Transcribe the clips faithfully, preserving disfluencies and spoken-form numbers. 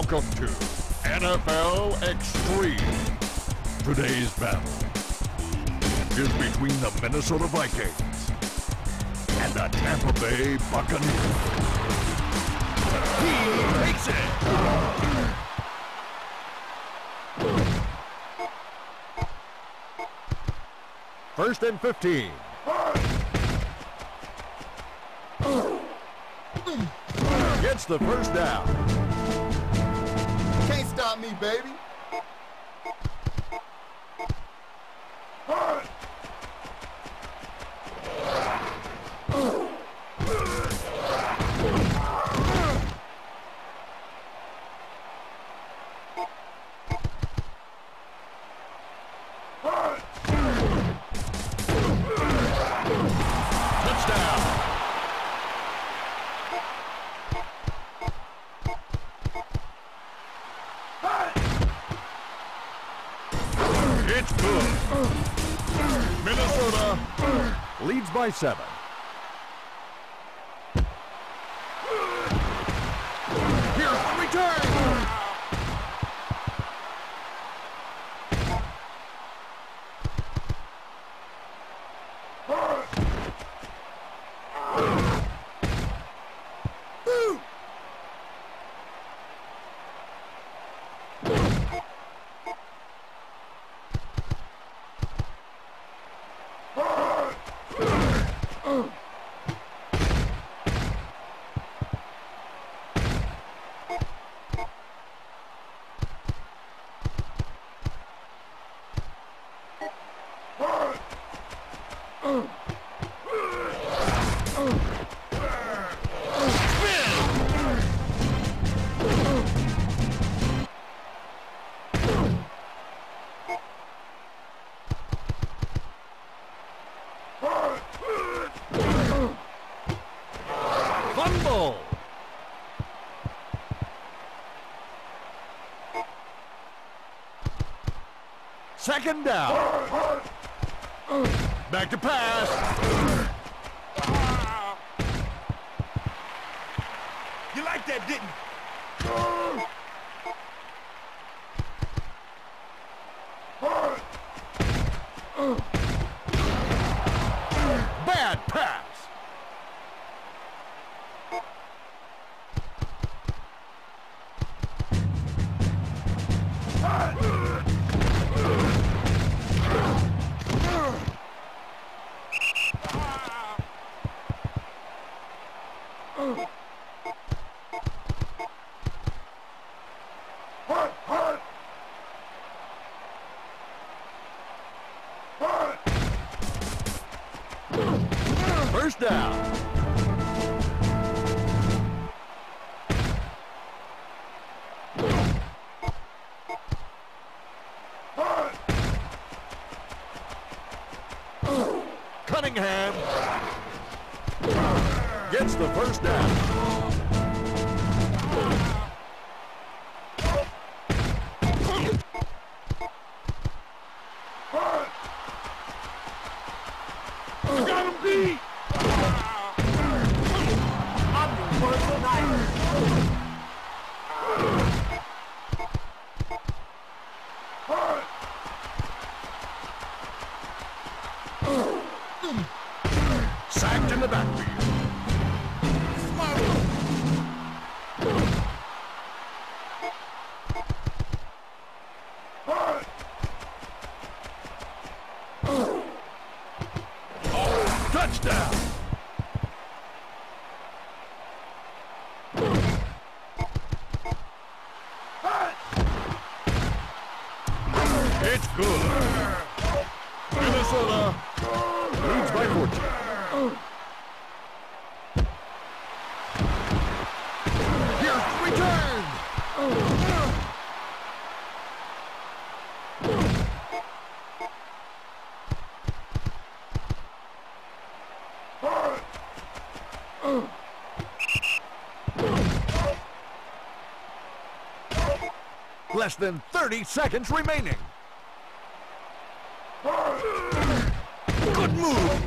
Welcome to N F L Xtreme. Today's battle is between the Minnesota Vikings and the Tampa Bay Buccaneers. He takes it! First and fifteen. Gets the first down. Can't stop me, baby. It's good. Minnesota leads by seven. Here's the return. Fumble. Second down. Back to pass. You like that, didn't you? Bad pass. First down. Cunningham gets the first down. Got him beat! I'm the worst tonight. Sacked in the backfield. Touchdown! It's good. Minnesota leads by fourteen. Here's the return. Less than thirty seconds remaining. Good move.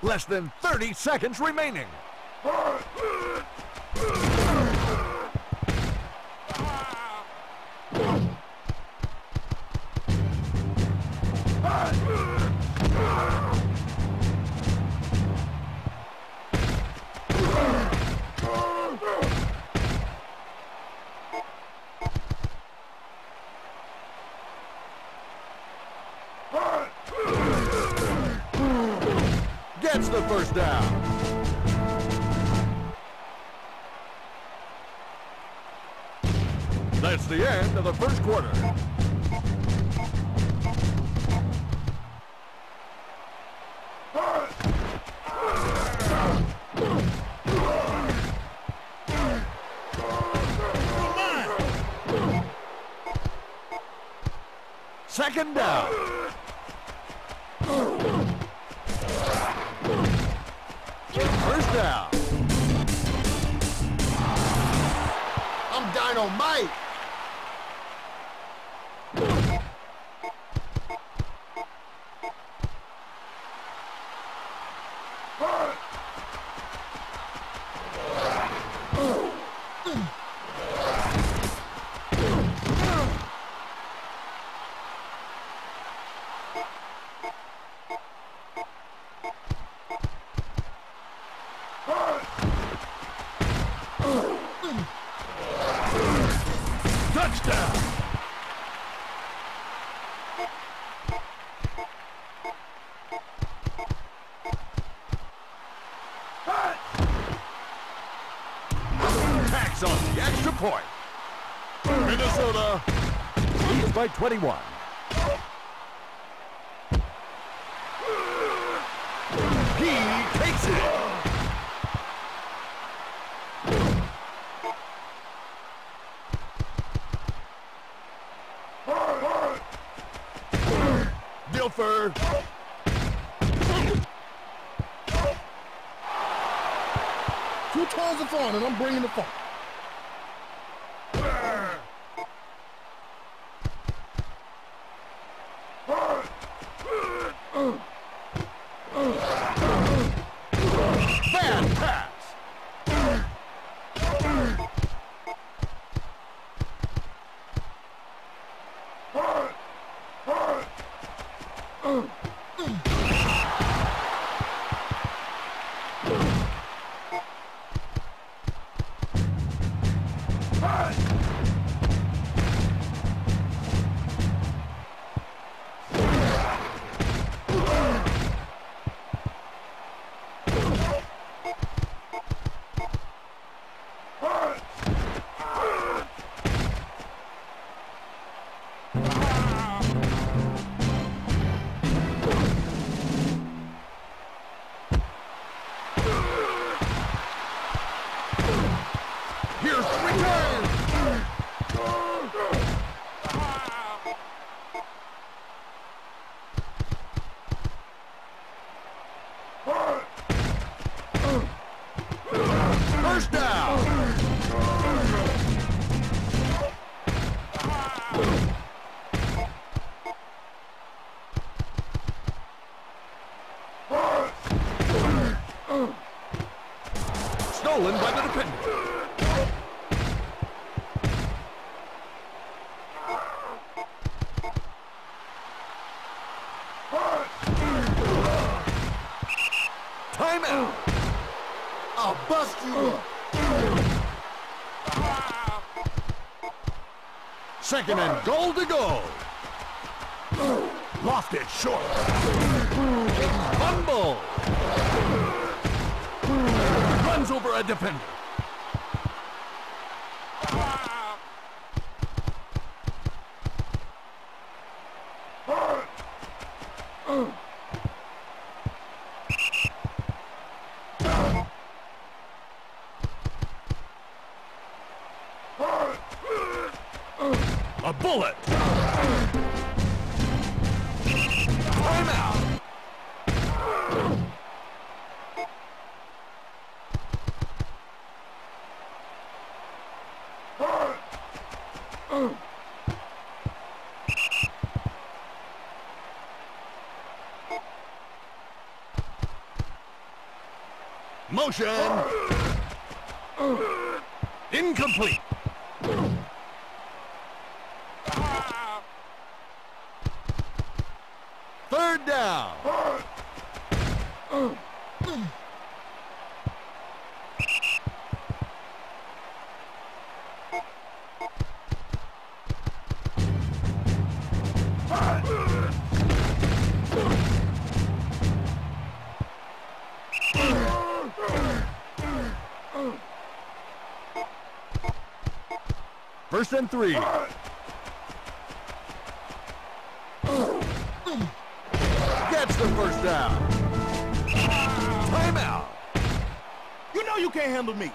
Less than thirty seconds remaining. Gets the first down. That's the end of the first quarter. Second down. First down. I'm dynamite. Touchdown. Tax on the extra point. Minnesota leads by twenty-one. He takes it. Dilfer. Two toes of fun, and I'm bringing the fun. Bad pass. Here's the return. First down. Stolen by the defender. Timeout. I'll bust you up. Second and goal to go. Lofted short. Fumble. Runs over a defender. A bullet. Timeout. motion. Incomplete. Third down. First and three. Gets the first down. Timeout. You know you can't handle me.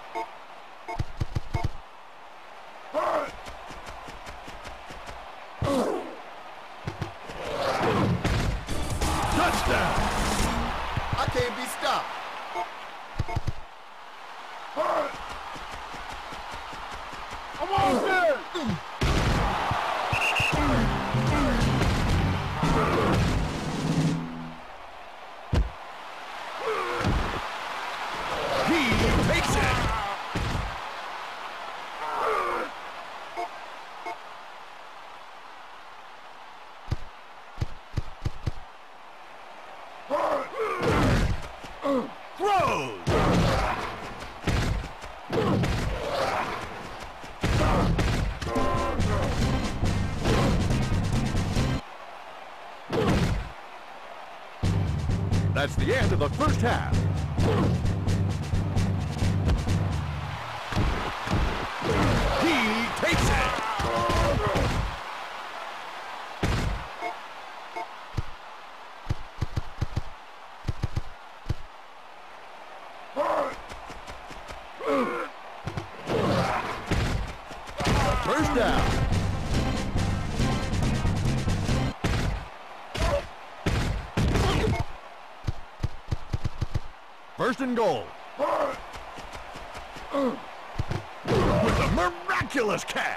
Touchdown. I can't be stopped. I'm on there. He takes it. Throws. That's the end of the first half. He takes it. First down. First and goal. With a miraculous catch.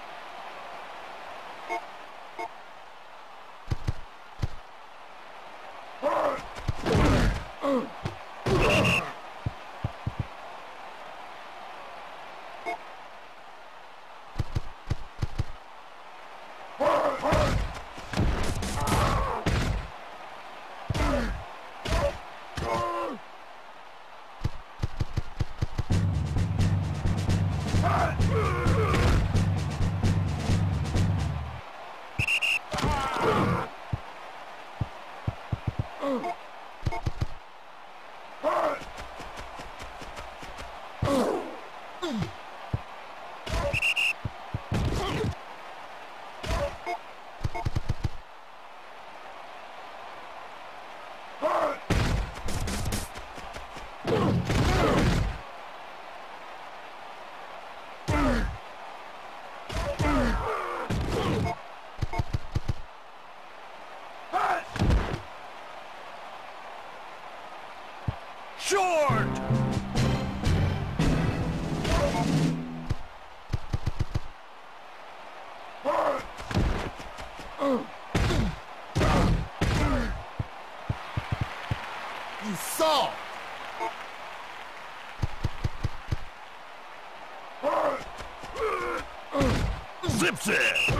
Short! You saw. Zips it!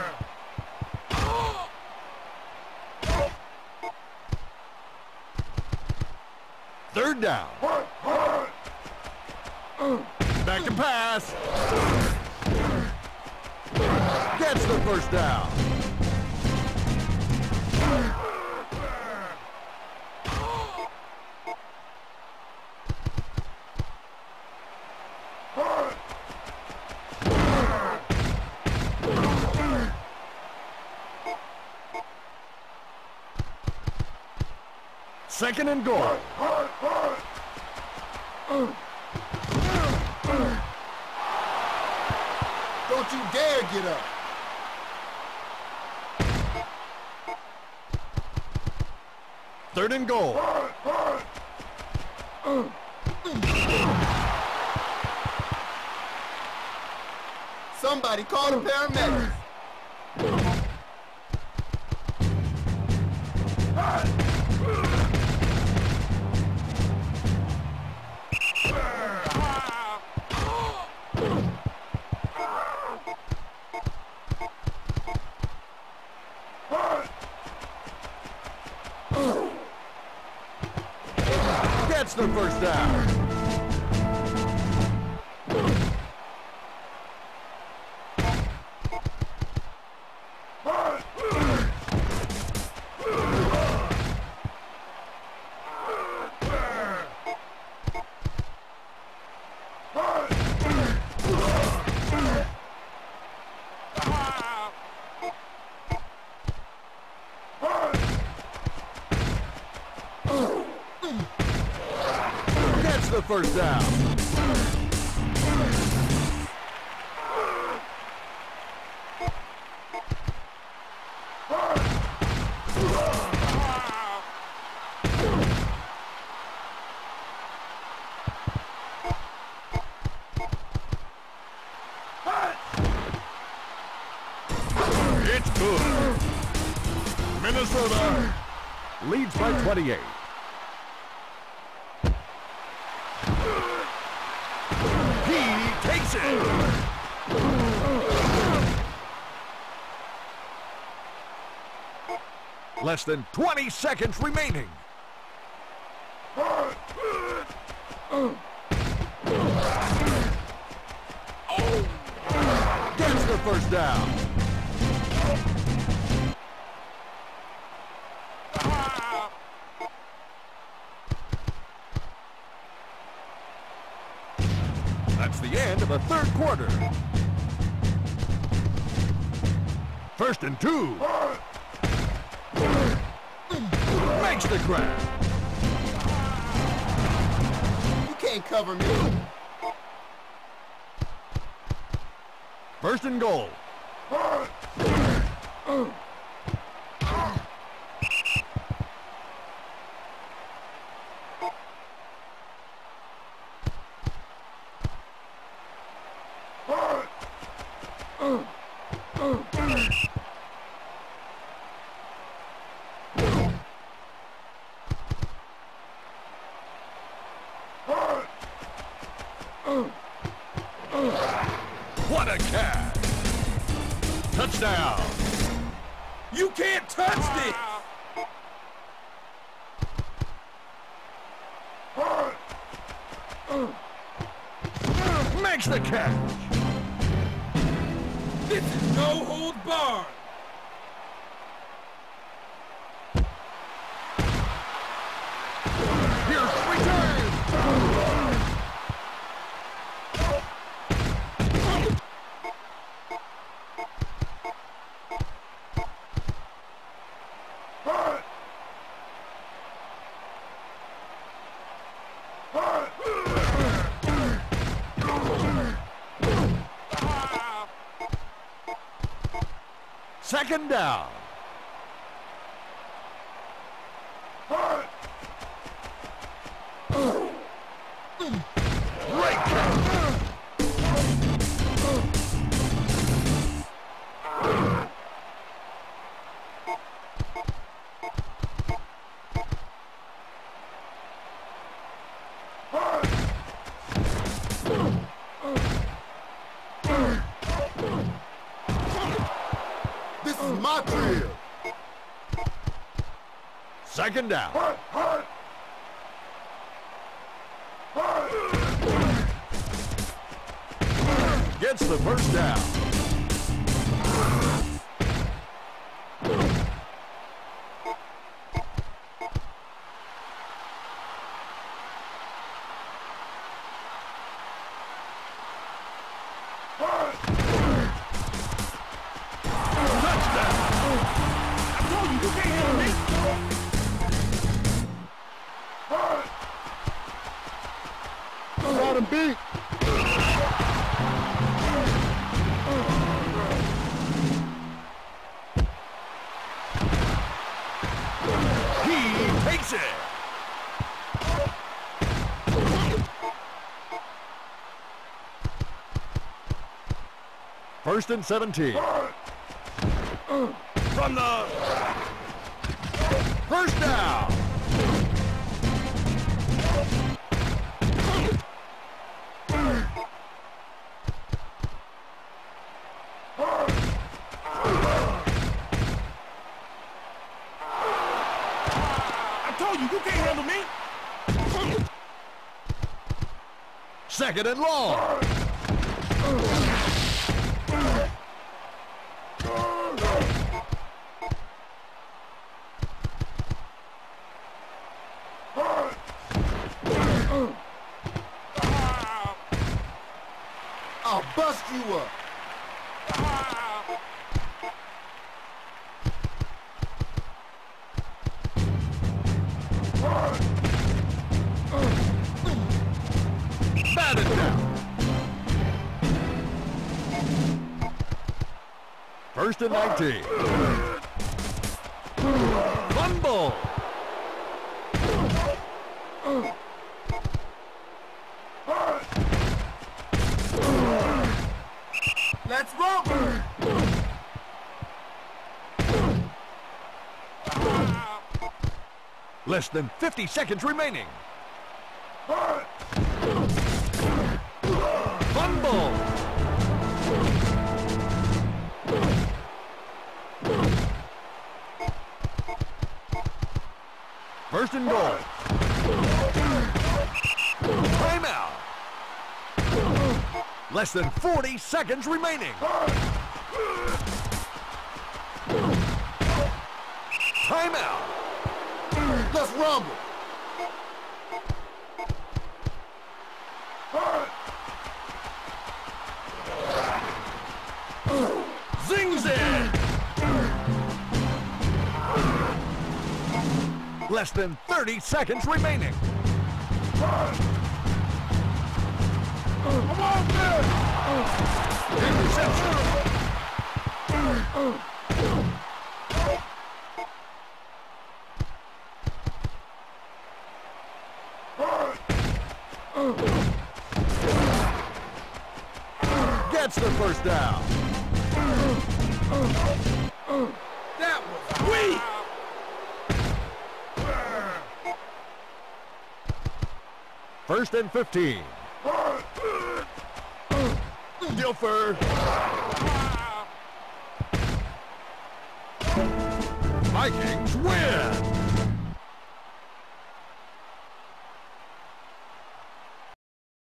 Third down. Back to pass. Gets the first down. Second and goal. Don't you dare get up. Third and goal. Somebody call the paramedics. first down. Gets the first down. It's good. Minnesota leads by twenty-eight. He takes it. Less than twenty seconds remaining. Gets the first down. That's the end of the third quarter. First and two. Makes the grab. You can't cover me. First and goal. What a catch! Touchdown! You can't touch this! Makes the catch! This is no holds barred! Here's return! Second down. Great catch. This is my crib. Second down. Gets the first down. Got him beat. He takes it. First and seventeen. From the first down. Second and long. I'll bust you up. Batted down. First and nineteen. Fumble. Let's rumble. Less than fifty seconds remaining. Fumble. First and goal. Timeout. Less than forty seconds remaining. Timeout. Let's rumble. Zings it. Less than thirty seconds remaining. Come on, man! Interception. Gets the first down. That was weak. First and fifteen. Dilfer. Vikings win.